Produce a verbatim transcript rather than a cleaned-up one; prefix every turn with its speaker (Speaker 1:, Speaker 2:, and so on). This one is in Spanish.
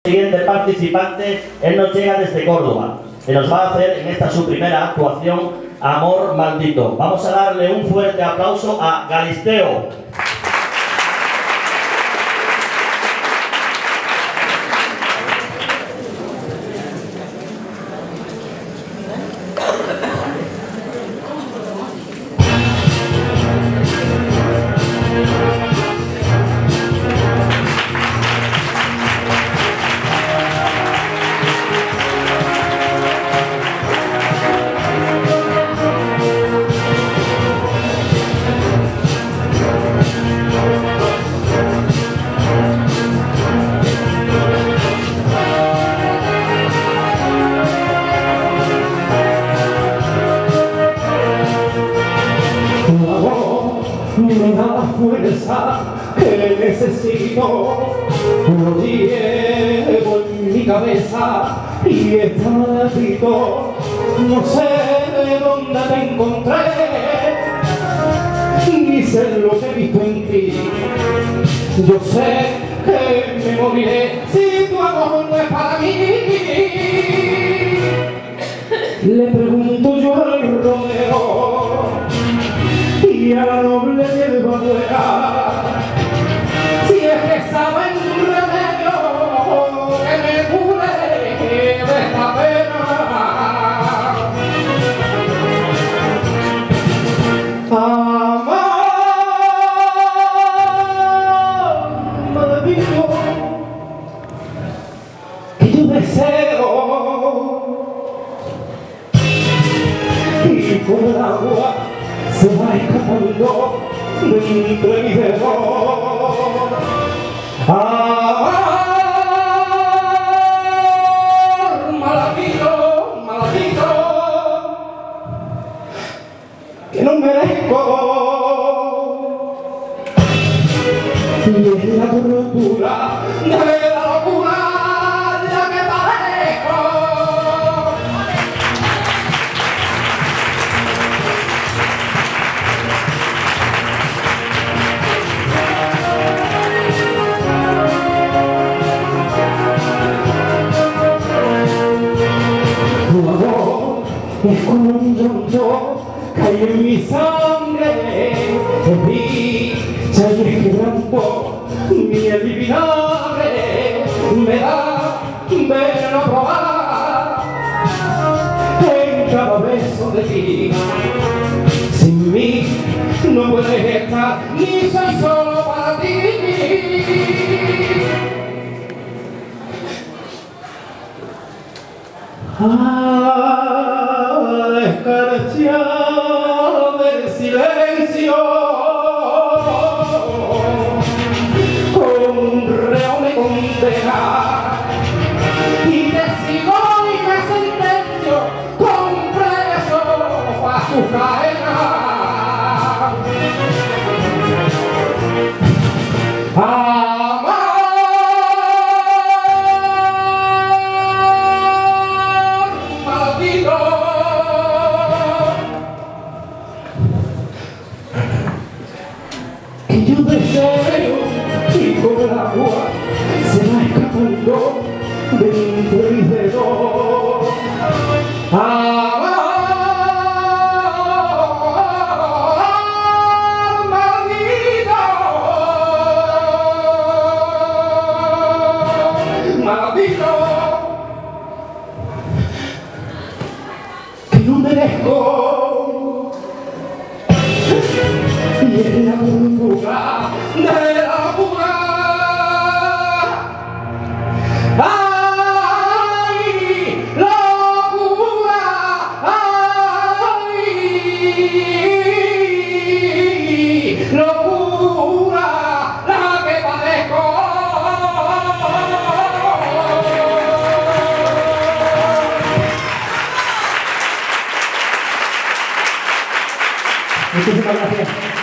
Speaker 1: Siguiente participante, él nos llega desde Córdoba y nos va a hacer en esta su primera actuación Amor Maldito. Vamos a darle un fuerte aplauso a Galisteo.
Speaker 2: La fuerza que necesito lo llevo en mi cabeza y está maldito. No sé de dónde te encontré, ni sé lo que he visto en ti. Yo sé que me moriré si tu amor no es para mí. Le pregunto yo al Romero y a la noble hierbabuena si es que saben un remedio que me cure de esta pena. Amor maldito que yo deseo y con el agua se va escapando de entre mis dedos. Amor maldito, maldito, que no merezco. Y es la tortura de la locura la que padezco. Es como un llanto cae en mi sangre, brilla y es quebranto miel y vinagre, me da veneno probar en cada beso de ti. Sin mí no puedes estar, ni soy solo para ti. Ah, escarcha del silencio, con reo me condena y te sigo y me sentencio con preso pa' su cadena. Amor maldito que yo deseo y con el agua se va escapando de entre mis dedos. Amor maldito, maldito, que no merezco. Y en la burbuja de la locura, ay, locura, ay, locura, la que padezco. Muchísimas gracias.